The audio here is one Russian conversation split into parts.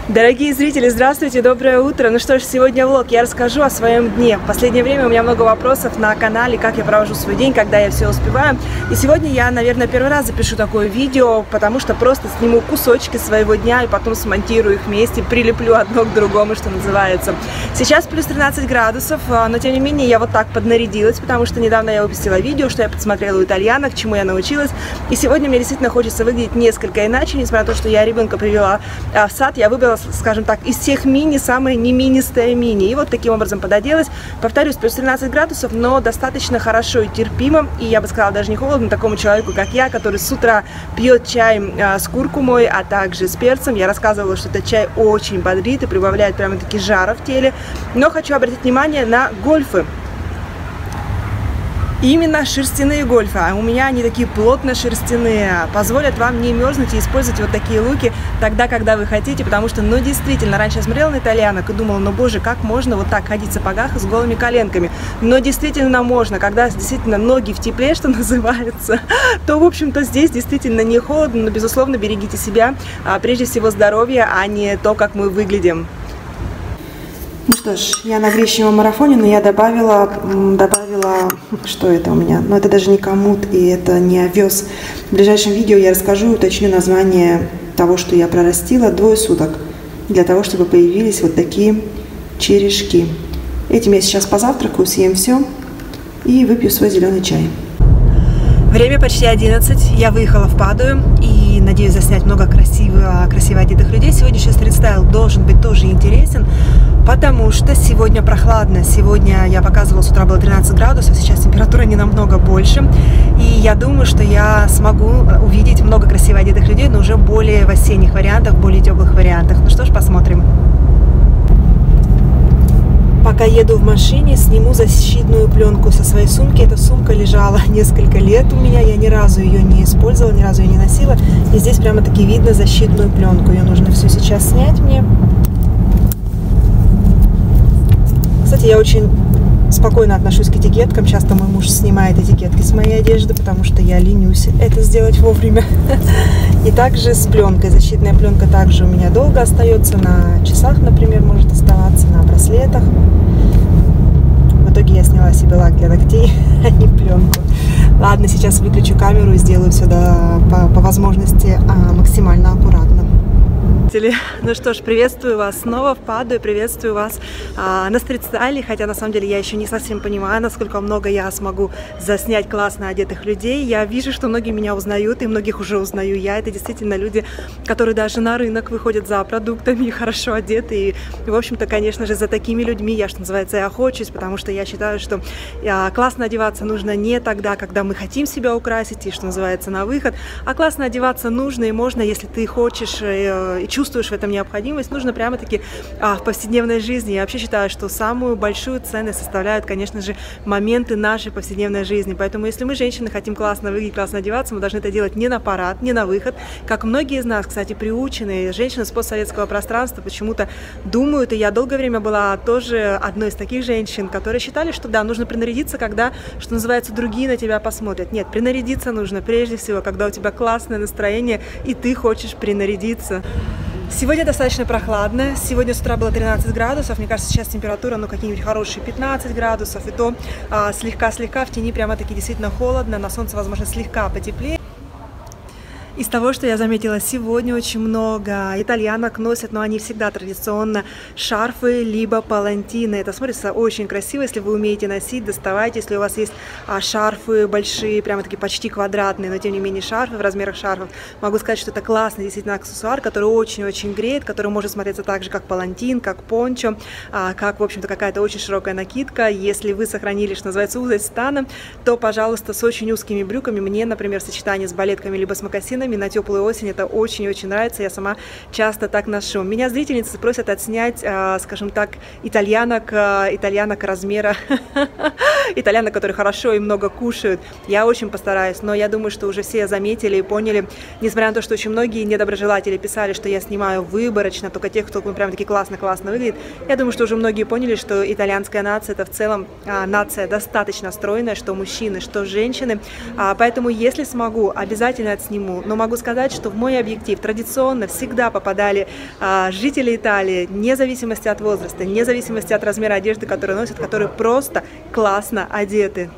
Дорогие зрители, здравствуйте, доброе утро. Ну что ж, сегодня влог. Я расскажу о своем дне. В последнее время у меня много вопросов на канале, как я провожу свой день, когда я все успеваю. И сегодня я, наверное, первый раз запишу такое видео, потому что просто сниму кусочки своего дня и потом смонтирую их вместе, прилеплю одно к другому, что называется. Сейчас плюс 13 градусов, но тем не менее я вот так поднарядилась, потому что недавно я выпустила видео, что я подсмотрела у итальянок, чему я научилась. И сегодня мне действительно хочется выглядеть несколько иначе, несмотря на то, что я ребенка привела в сад, я выбрала, скажем так, из всех мини самое не министое мини. И вот таким образом пододелась. Повторюсь, плюс 13 градусов, но достаточно хорошо и терпимо. И я бы сказала, даже не холодно такому человеку, как я, который с утра пьет чай с куркумой, а также с перцем. Я рассказывала, что этот чай очень бодрит и прибавляет прямо-таки жара в теле. Но хочу обратить внимание на гольфы. Именно шерстяные гольфы, а у меня они такие плотно шерстяные, позволят вам не мерзнуть и использовать вот такие луки тогда, когда вы хотите, потому что, ну, действительно, раньше я смотрела на итальянок и думала, ну, боже, как можно вот так ходить в сапогах с голыми коленками, но действительно можно, когда действительно ноги в тепле, что называется, то, в общем-то, здесь действительно не холодно, но, безусловно, берегите себя, прежде всего здоровье, а не то, как мы выглядим. Ну что ж, я на гречневом марафоне, но я добавила, что это у меня? Но это даже не комут и это не овес. В ближайшем видео я расскажу, уточню название того, что я прорастила 2 суток, для того, чтобы появились вот такие черешки. Этим я сейчас позавтракаю, съем все и выпью свой зеленый чай. Время почти 11, я выехала в Падую и надеюсь заснять много красиво одетых людей. Сегодняшний стрит-стайл должен быть тоже интересен, потому что сегодня прохладно. Сегодня я показывала, с утра было 13 градусов, сейчас температура не намного больше. И я думаю, что я смогу увидеть много красиво одетых людей, но уже более в осенних вариантах, более теплых вариантах. Ну что ж, посмотрим. Пока еду в машине, сниму защитную пленку со своей сумки. Эта сумка лежала несколько лет у меня, я ни разу ее не использовала, ни разу ее не носила. И здесь прямо-таки видно защитную пленку. Ее нужно все сейчас снять мне. Кстати, я очень спокойно отношусь к этикеткам. Часто мой муж снимает этикетки с моей одежды, потому что я ленюсь это сделать вовремя. И также с пленкой. Защитная пленка также у меня долго остается. На часах, например, может оставаться, на браслетах. В итоге я сняла себе лак для ногтей, а не пленку. Ладно, сейчас выключу камеру и сделаю все по возможности максимально аккуратно. Ну что ж, приветствую вас снова в Падую, приветствую вас на стрит-стайле, хотя на самом деле я еще не совсем понимаю, насколько много я смогу заснять классно одетых людей. Я вижу, что многие меня узнают, и многих уже узнаю я. Это действительно люди, которые даже на рынок выходят за продуктами, хорошо одеты. И в общем-то, конечно же, за такими людьми я, что называется, и охочусь, потому что я считаю, что классно одеваться нужно не тогда, когда мы хотим себя украсить, и, что называется, на выход, а классно одеваться нужно и можно, если ты хочешь и чувствуешь в этом необходимость, нужно прямо-таки в повседневной жизни. Я вообще считаю, что самую большую ценность составляют, конечно же, моменты нашей повседневной жизни. Поэтому, если мы, женщины, хотим классно выглядеть, классно одеваться, мы должны это делать не на парад, не на выход. Как многие из нас, кстати, приученные женщины с постсоветского пространства почему-то думают, и я долгое время была тоже одной из таких женщин, которые считали, что да, нужно принарядиться, когда, что называется, другие на тебя посмотрят. Нет, принарядиться нужно прежде всего, когда у тебя классное настроение, и ты хочешь принарядиться. Сегодня достаточно прохладно. Сегодня с утра было 13 градусов. Мне кажется, сейчас температура, ну, какие-нибудь хорошие 15 градусов. И то слегка-слегка в тени прямо-таки действительно холодно. На солнце, возможно, слегка потеплее. Из того, что я заметила, сегодня очень много итальянок носят, но они всегда традиционно шарфы, либо палантины. Это смотрится очень красиво, если вы умеете носить, доставайте. Если у вас есть шарфы большие, прямо-таки почти квадратные, но тем не менее шарфы в размерах шарфов, могу сказать, что это классный действительно аксессуар, который очень-очень греет, который может смотреться так же, как палантин, как пончо, как, в общем-то, какая-то очень широкая накидка. Если вы сохранили, что называется, узость стана, то, пожалуйста, с очень узкими брюками. Мне, например, в сочетании с балетками либо с мокасинами на теплую осень это очень-очень нравится, я сама часто так ношу. Меня зрительницы просят отснять, скажем так, итальянок размера, итальянок, которые хорошо и много кушают. Я очень постараюсь, но я думаю, что уже все заметили и поняли, несмотря на то, что очень многие недоброжелатели писали, что я снимаю выборочно, только тех, кто прям-таки классно-классно выглядит. Я думаю, что уже многие поняли, что итальянская нация это в целом нация достаточно стройная, что мужчины, что женщины. Поэтому, если смогу, обязательно отсниму. Но могу сказать, что в мой объектив традиционно всегда попадали жители Италии, вне зависимости от возраста, вне зависимости от размера одежды, которую носят, которые просто классно одеты.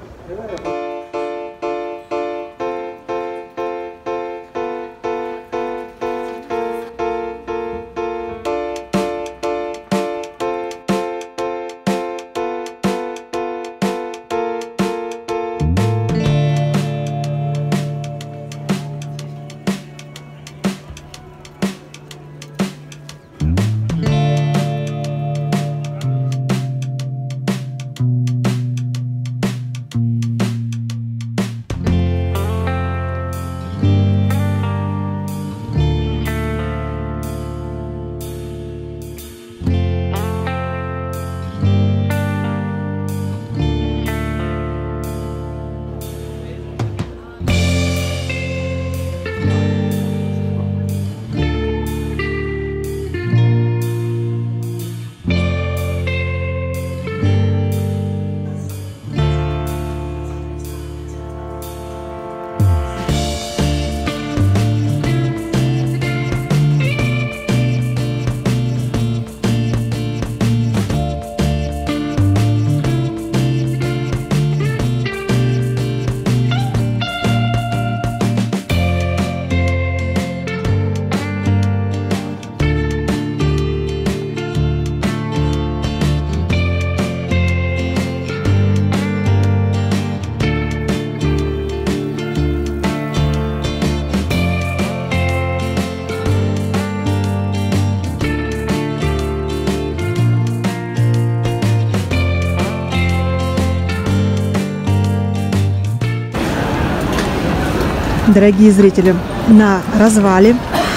Дорогие зрители, на развале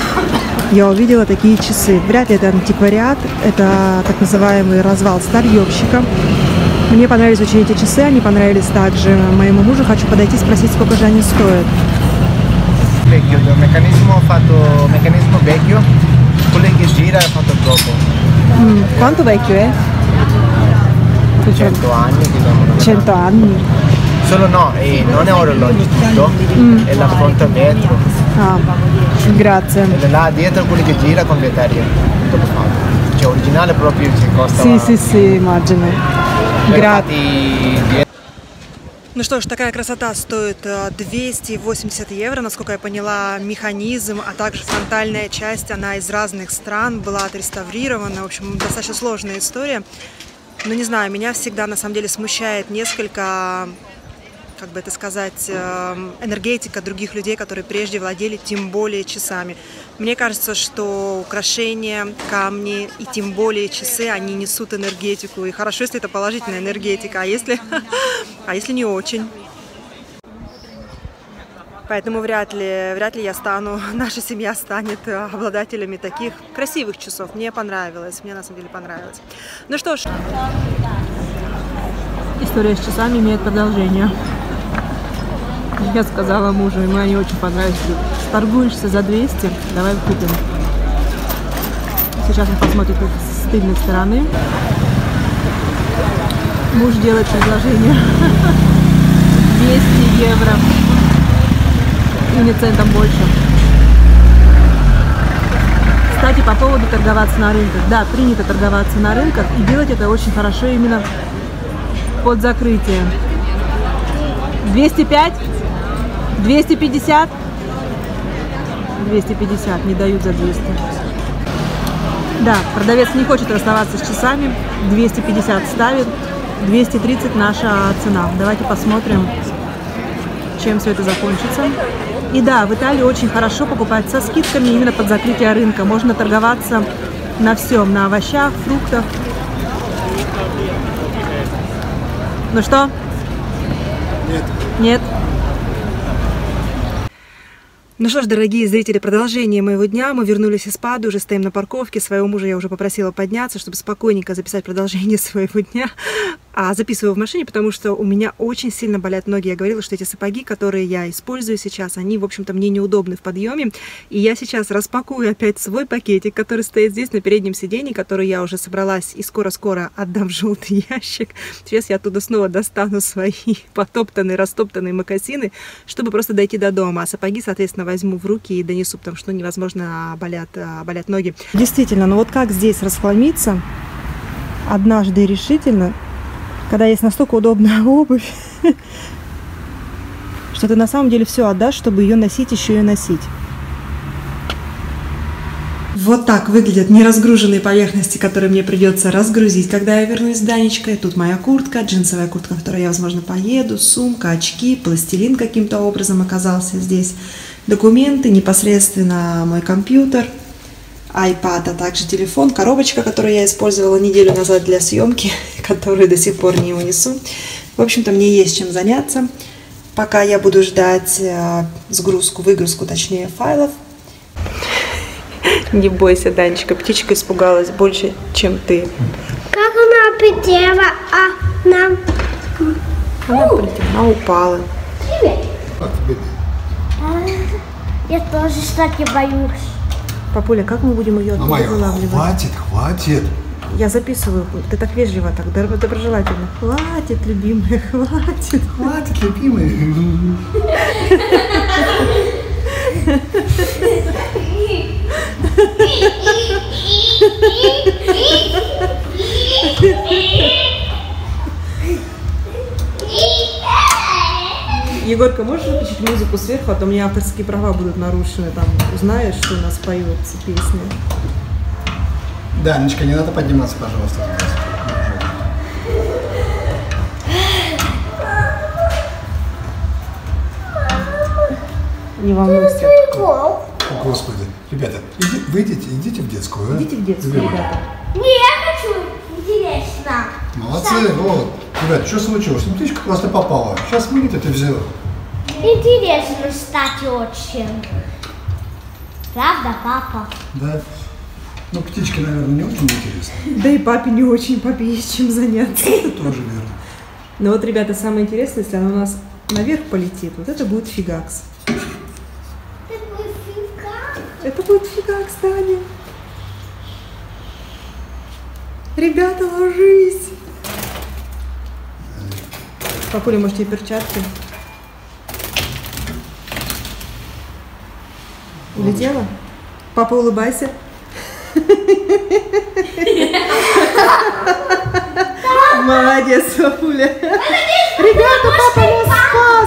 я увидела такие часы. Вряд ли это антиквариат, это так называемый развал старьевщика. Мне понравились очень эти часы, они понравились также моему мужу. Хочу подойти и спросить, сколько же они стоят. Meccanismo vecchio, quello che gira è fatto dopo. Quanto vecchio è? 100 anni, diciamo. 100 anni. Solo no, non è orologio tutto, è la fronte vetro. Ah, grazie. E là dietro quello che gira con batteria, tutto fatto. Cioè originale proprio ci costa. Sì, immagino. Grazie. Ну что ж, такая красота стоит 280 евро, насколько я поняла, механизм, а также фронтальная часть, она из разных стран, была отреставрирована, в общем, достаточно сложная история. Но не знаю, меня всегда на самом деле смущает несколько, как бы это сказать, энергетика других людей, которые прежде владели тем более часами. Мне кажется, что украшения, камни и тем более часы, они несут энергетику. И хорошо, если это положительная энергетика, а если не очень. Поэтому вряд ли я стану, наша семья станет обладателями таких красивых часов. Мне понравилось, мне на самом деле понравилось. Ну что ж, история с часами имеет продолжение. Я сказала мужу, ему они очень понравились. Торгуешься за 200, давай купим. Сейчас он посмотрит их с тыльной стороны. Муж делает предложение. 200 евро. И не центом больше. Кстати, по поводу торговаться на рынках. Да, принято торговаться на рынках. И делать это очень хорошо именно под закрытие. 205? 250? 250, не дают за 200. Да, продавец не хочет расставаться с часами, 250 ставит, 230 наша цена. Давайте посмотрим, чем все это закончится. И да, в Италии очень хорошо покупать со скидками именно под закрытие рынка. Можно торговаться на всем, на овощах, фруктах. Ну что? Нет. Нет? Ну что ж, дорогие зрители, продолжение моего дня. Мы вернулись из Паду, уже стоим на парковке. Своего мужа я уже попросила подняться, чтобы спокойненько записать продолжение своего дня. записываю в машине, потому что у меня очень сильно болят ноги. Я говорила, что эти сапоги, которые я использую сейчас, они, в общем-то, мне неудобны в подъеме. И я сейчас распакую опять свой пакетик, который стоит здесь на переднем сиденье, который я уже собралась и скоро-скоро отдам в желтый ящик. Сейчас я оттуда снова достану свои потоптанные, растоптанные мокасины, чтобы просто дойти до дома. А сапоги, соответственно, возьму в руки и донесу, потому что невозможно, болят ноги. Действительно, ну вот как здесь расхламиться однажды и решительно, когда есть настолько удобная обувь, что ты на самом деле все отдашь, чтобы ее носить, еще и носить. Вот так выглядят неразгруженные поверхности, которые мне придется разгрузить, когда я вернусь с Данечкой. Тут моя куртка, джинсовая куртка, в которой я, возможно, поеду, сумка, очки, пластилин каким-то образом оказался здесь, документы, непосредственно мой компьютер, iPad, а также телефон, коробочка, которую я использовала неделю назад для съемки, которую до сих пор не унесу. В общем-то, мне есть чем заняться, пока я буду ждать выгрузку, точнее, файлов. Не бойся, Данечка, птичка испугалась больше, чем ты. Как она прилетела, Она прилетела, она упала. Привет. Я тоже, кстати, боюсь. Папуля, как мы будем ее оттуда вылавливать? Хватит. Я записываю. Ты так вежливо, так доброжелательно. Хватит, любимая, хватит. Хватит, любимый. Егорка, можешь выключить музыку сверху, а то у меня авторские права будут нарушены. Там узнаешь, что у нас поется песня. Данечка, не надо подниматься, пожалуйста. Не волнуйся. Господи, ребята, идите в детскую. Идите в детскую, ребята. Не, я хочу. Интересно. Молодцы, вот. Ребята, что случилось? Ну, птичка просто попала. Сейчас выйдет, это взяла. Интересно, кстати, очень. Правда, папа? Да. Ну, птичке, наверное, не очень интересно. Да и папе не очень, папе есть чем заняться. Это тоже верно. Но вот, ребята, самое интересное, если она у нас наверх полетит, вот это будет фигакс. Это будет фигакс, Таня. Ребята, ложись. Папуля, может, тебе перчатки? Улетела? Папа, улыбайся. Молодец, папуля. Ребята, папа нас спас.